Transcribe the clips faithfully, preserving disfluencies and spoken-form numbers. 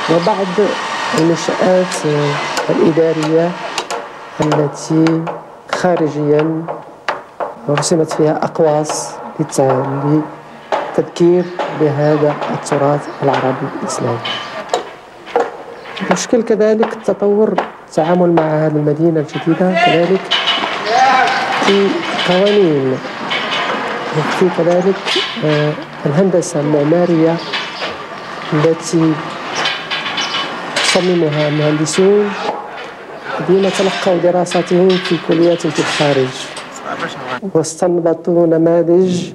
وبعض المنشآت الإدارية التي خارجيا رسمت فيها أقواس للتذكير بهذا التراث العربي الإسلامي. المشكل كذلك التطور التعامل مع هذه المدينة الجديدة، كذلك في قوانين وفي كذلك الهندسة المعمارية التي يصممها مهندسون الذين تلقوا دراساتهم في كليات في الخارج واستنبطوا نماذج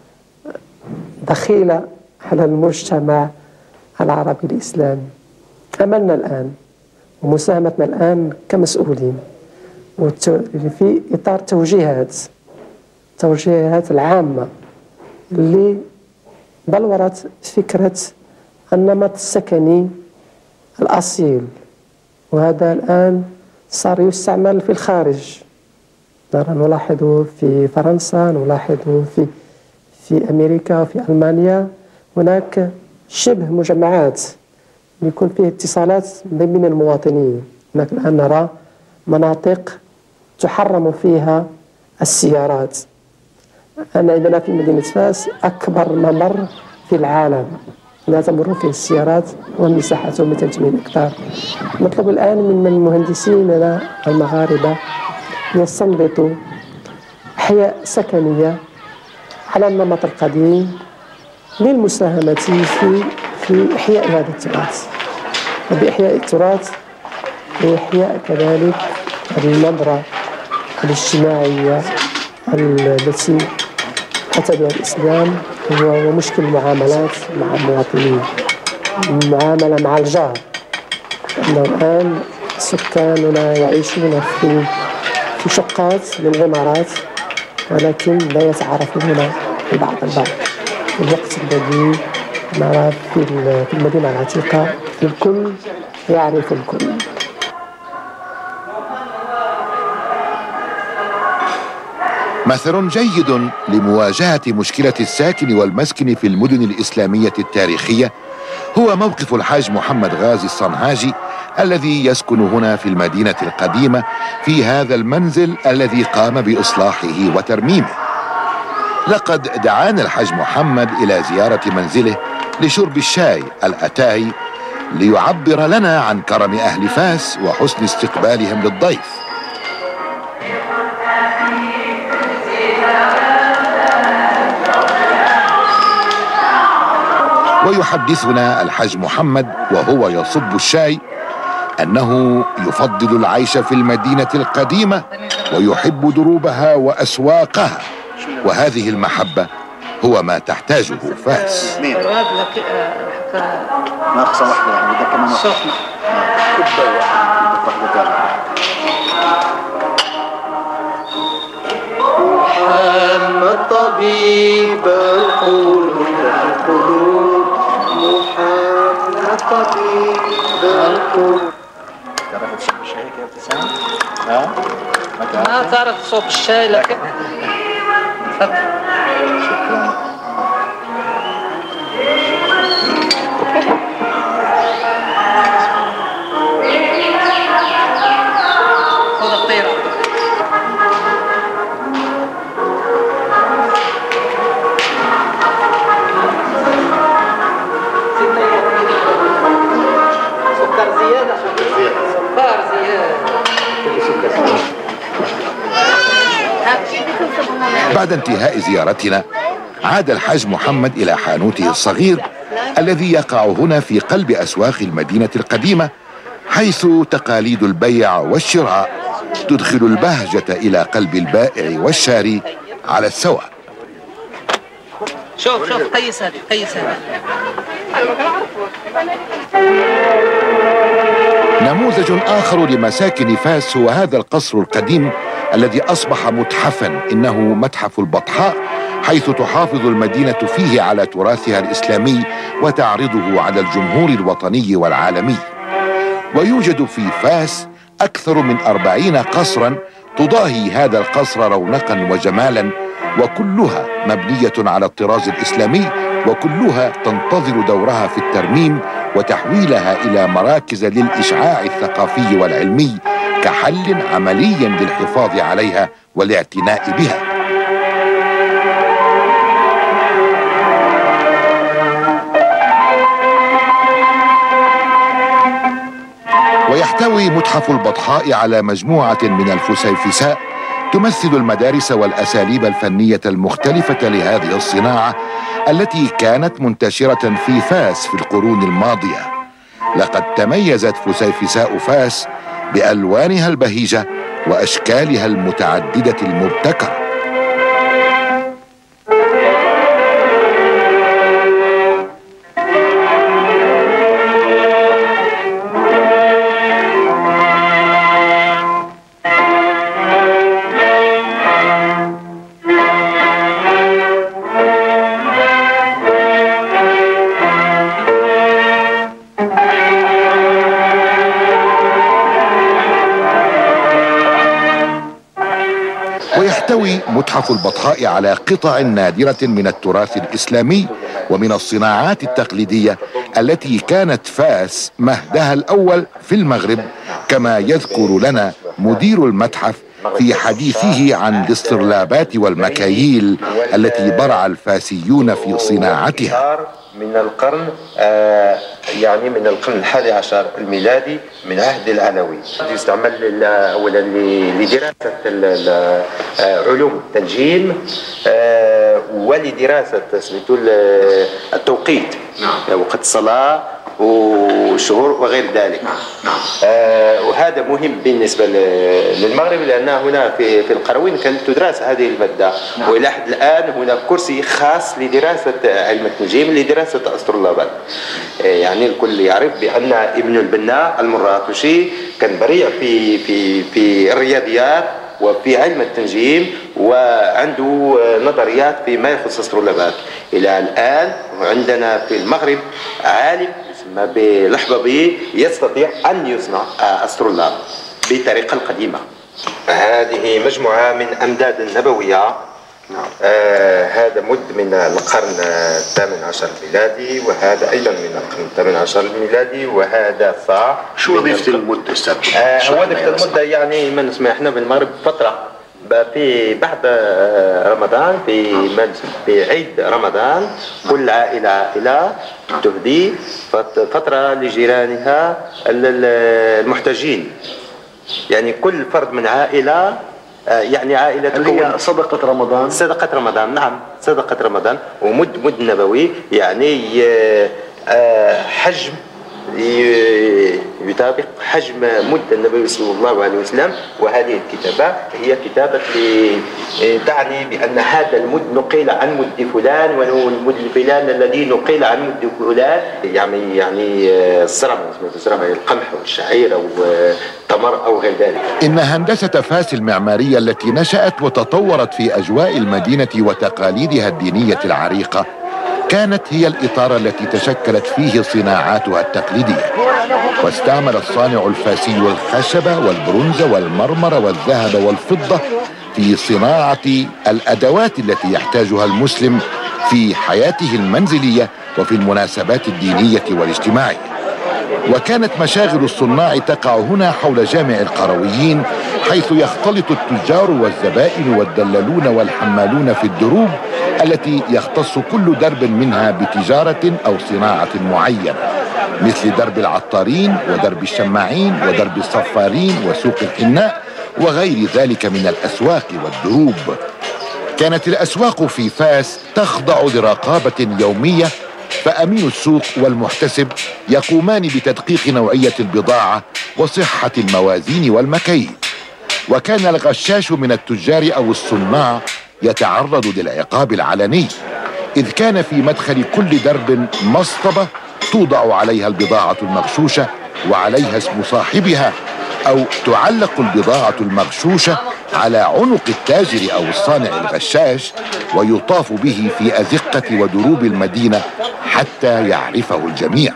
دخيلة على المجتمع العربي الإسلامي. أملنا الآن ومساهمتنا الآن كمسؤولين في إطار توجيهات التوجيهات العامة اللي بلورت فكرة النمط السكني الأصيل، وهذا الآن صار يستعمل في الخارج. نلاحظه في فرنسا، نلاحظه في في أمريكا وفي ألمانيا. هناك شبه مجمعات يكون فيه اتصالات بين المواطنين. هناك الآن نرى مناطق تحرم فيها السيارات. أنا عندنا في مدينة فاس أكبر ممر في العالم لا تمر فيه السيارات ومساحته مئتين وثمانين هكتار. نطلب الآن من المهندسين المغاربة يستنبطوا أحياء سكنية على النمط القديم للمساهمة في في إحياء هذا التراث، وبإحياء التراث وإحياء كذلك النظرة الاجتماعية التي أتى بها الإسلام ومشكل المعاملات مع المواطنين، المعاملة مع الجار. أنه الآن سكاننا يعيشون في في شقات من غمارات ولكن لا يتعارفون ببعض البعض. الوقت الذي نرى في المدينة العتيقة الكل يعرف الكل. مثل جيد لمواجهة مشكلة الساكن والمسكن في المدن الإسلامية التاريخية هو موقف الحاج محمد غازي الصنهاجي الذي يسكن هنا في المدينة القديمة في هذا المنزل الذي قام بإصلاحه وترميمه. لقد دعانا الحاج محمد إلى زيارة منزله لشرب الشاي الأتاي ليعبر لنا عن كرم أهل فاس وحسن استقبالهم للضيف. ويحدثنا الحاج محمد وهو يصب الشاي أنه يفضل العيش في المدينة القديمة ويحب دروبها وأسواقها، وهذه المحبة هو ما تحتاجه فاس. ناقصة واحدة يعني بدك كمان واحدة. كوباية واحدة. محمد طبيب القلوب محمد طبيب القلوب. تعرف تصب الشاي كيف تسمع؟ ها؟ ما تعرف تصب الشاي لكن تفضل. شكرا. خذ الطيرة. سكر زيادة. سكر زيادة. بعد انتهاء زيارتنا عاد الحاج محمد إلى حانوته الصغير الذي يقع هنا في قلب أسواق المدينة القديمة، حيث تقاليد البيع والشراء تدخل البهجة إلى قلب البائع والشاري على السواء. شوف شوف قيس هذه قيس هذه. نموذج آخر لمساكن فاس هو هذا القصر القديم الذي أصبح متحفا، إنه متحف البطحاء، حيث تحافظ المدينة فيه على تراثها الإسلامي وتعرضه على الجمهور الوطني والعالمي. ويوجد في فاس أكثر من أربعين قصرا تضاهي هذا القصر رونقا وجمالا، وكلها مبنية على الطراز الإسلامي، وكلها تنتظر دورها في الترميم وتحويلها إلى مراكز للإشعاع الثقافي والعلمي كحل عملي للحفاظ عليها والاعتناء بها. ويحتوي متحف البطحاء على مجموعة من الفسيفساء تمثل المدارس والأساليب الفنية المختلفة لهذه الصناعة التي كانت منتشرة في فاس في القرون الماضية. لقد تميزت فسيفساء فاس بألوانها البهيجة وأشكالها المتعددة المبتكرة. ويحتوي متحف البطحاء على قطع نادرة من التراث الإسلامي ومن الصناعات التقليدية التي كانت فاس مهدها الأول في المغرب، كما يذكر لنا مدير المتحف في حديثه عن الاسترلابات والمكاييل التي برع الفاسيون في صناعتها. من القرن آه يعني من القرن الحادي عشر الميلادي من عهد العلوي. يستعمل اولا لدراسه علوم التنجيم آه ولدراسه سميتو التوقيت، نعم. وقت الصلاه والشهور وغير ذلك. نعم. آه وهذا مهم بالنسبه للمغرب، لان هنا في في القرويين كانت تدرس هذه الماده. نعم. والى حد الان هناك كرسي خاص لدراسه علم التنجيم لدراسه الاسطرلابات. آه يعني الكل يعرف بان ابن البنا المراكشي كان بريء في في في الرياضيات وفي علم التنجيم، وعنده نظريات فيما يخص الاسطرلابات. الى الان عندنا في المغرب عالم بالحبابي يستطيع أن يصنع أسطرلاب بالطريقة القديمة. هذه مجموعة من أمداد النبوية. نعم. آه هذا مد من القرن الثامن عشر الميلادي، وهذا أيضا من القرن الثامن عشر الميلادي، وهذا صاع. شو وظيفة المد أستاذ؟ آه وظيفة المد يعني ما نسمع احنا بالمغرب فترة في بعد رمضان، في في عيد رمضان كل عائلة عائلة تهدي فترة لجيرانها المحتاجين. يعني كل فرد من عائلة، يعني عائلة اللي هي صدقة رمضان. صدقة رمضان، نعم، صدقة رمضان. ومد مد نبوي يعني حجم يطابق حجم مد النبي صلى الله عليه وسلم. وهذه الكتابة هي كتابة تعني بأن هذا المد نقل عن مد فلان، والمد فلان الذي نقل عن مد فلان. يعني يعني الزرع، الزرع القمح والشعير أو التمر أو غير ذلك. إن هندسة فاس المعمارية التي نشأت وتطورت في أجواء المدينة وتقاليدها الدينية العريقة كانت هي الإطار التي تشكلت فيه صناعاتها التقليدية. واستعمل الصانع الفاسي الخشب والبرونز والمرمر والذهب والفضة في صناعة الأدوات التي يحتاجها المسلم في حياته المنزلية وفي المناسبات الدينية والاجتماعية. وكانت مشاغل الصناع تقع هنا حول جامع القرويين، حيث يختلط التجار والزبائن والدلالون والحمالون في الدروب التي يختص كل درب منها بتجارة أو صناعة معينة، مثل درب العطارين ودرب الشماعين ودرب الصفارين وسوق الحناء وغير ذلك من الأسواق والدروب. كانت الأسواق في فاس تخضع لرقابة يومية، فأمين السوق والمحتسب يقومان بتدقيق نوعية البضاعة وصحة الموازين والمكاييل. وكان الغشاش من التجار أو الصناع يتعرض للعقاب العلني، إذ كان في مدخل كل درب مصطبة توضع عليها البضاعة المغشوشة وعليها اسم صاحبها، أو تعلق البضاعة المغشوشة على عنق التاجر أو الصانع الغشاش، ويطاف به في أزقة ودروب المدينة حتى يعرفه الجميع.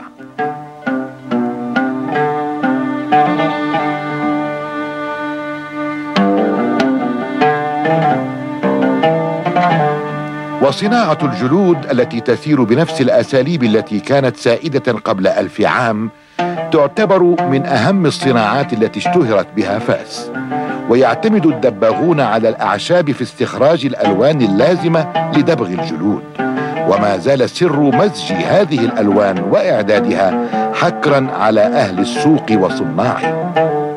وصناعة الجلود التي تسير بنفس الأساليب التي كانت سائدة قبل ألف عام تعتبر من أهم الصناعات التي اشتهرت بها فاس. ويعتمد الدباغون على الأعشاب في استخراج الألوان اللازمة لدبغ الجلود، وما زال سر مزج هذه الألوان وإعدادها حكرا على أهل السوق وصناعه.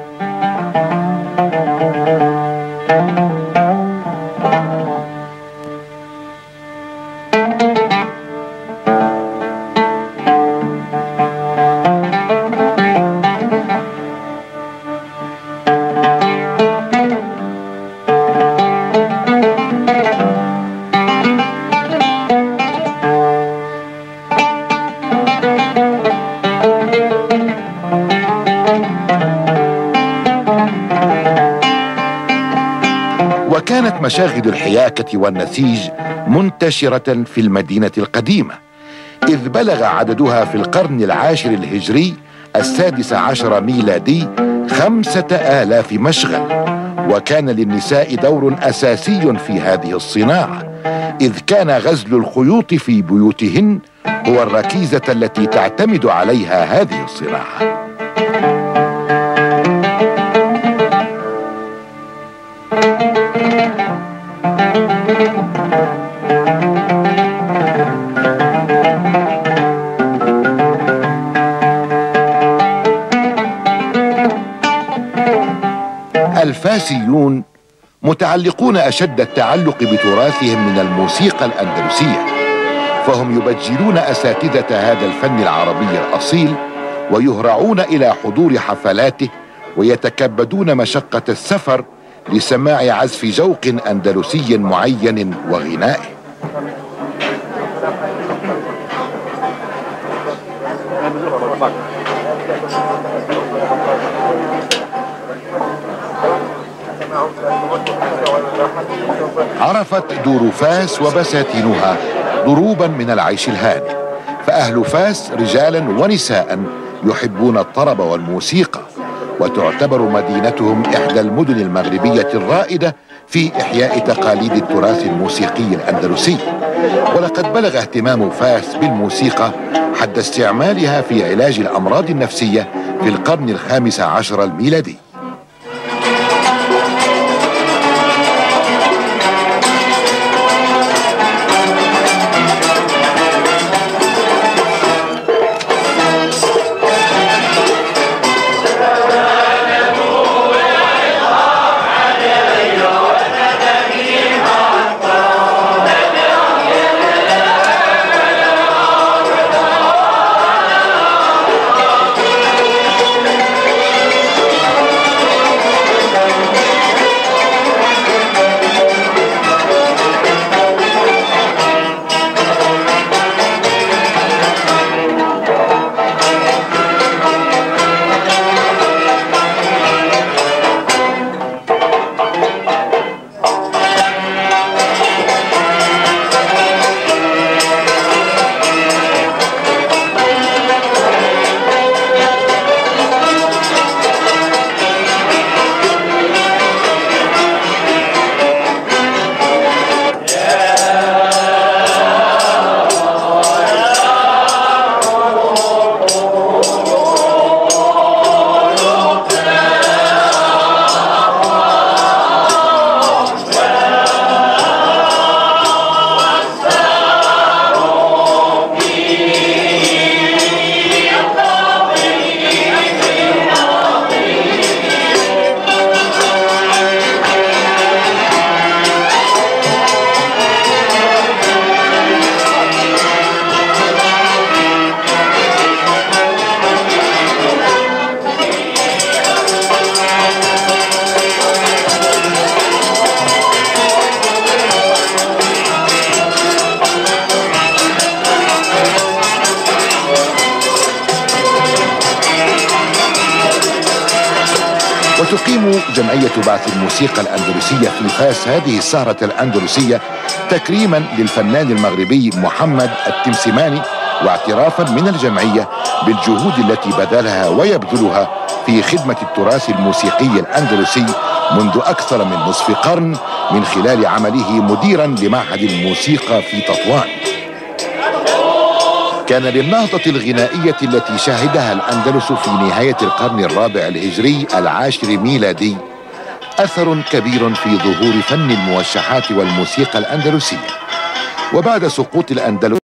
وكانت مشاغل الحياكة والنسيج منتشرة في المدينة القديمة، إذ بلغ عددها في القرن العاشر الهجري السادس عشر ميلادي خمسة آلاف مشغل. وكان للنساء دور أساسي في هذه الصناعة، إذ كان غزل الخيوط في بيوتهن هو الركيزة التي تعتمد عليها هذه الصناعة. الفاسيون متعلقون أشد التعلق بتراثهم من الموسيقى الأندلسية، فهم يبجلون أساتذة هذا الفن العربي الأصيل ويهرعون إلى حضور حفلاته ويتكبدون مشقة السفر لسماع عزف ذوق أندلسي معين وغنائه. عرفت دور فاس وبساتينها ضروبا من العيش الهاني، فأهل فاس رجالا ونساء يحبون الطرب والموسيقى، وتعتبر مدينتهم إحدى المدن المغربية الرائدة في إحياء تقاليد التراث الموسيقي الأندلسي. ولقد بلغ اهتمام فاس بالموسيقى حد استعمالها في علاج الأمراض النفسية في القرن الخامس عشر الميلادي. وتقيم جمعية بعث الموسيقى الأندلسية في فاس هذه السهرة الأندلسية تكريما للفنان المغربي محمد التمسماني، واعترافا من الجمعية بالجهود التي بذلها ويبذلها في خدمة التراث الموسيقي الأندلسي منذ أكثر من نصف قرن من خلال عمله مديرا لمعهد الموسيقى في تطوان. كان للنهضة الغنائية التي شهدها الأندلس في نهاية القرن الرابع الهجري العاشر ميلادي أثر كبير في ظهور فن الموشحات والموسيقى الأندلسية. وبعد سقوط الأندلس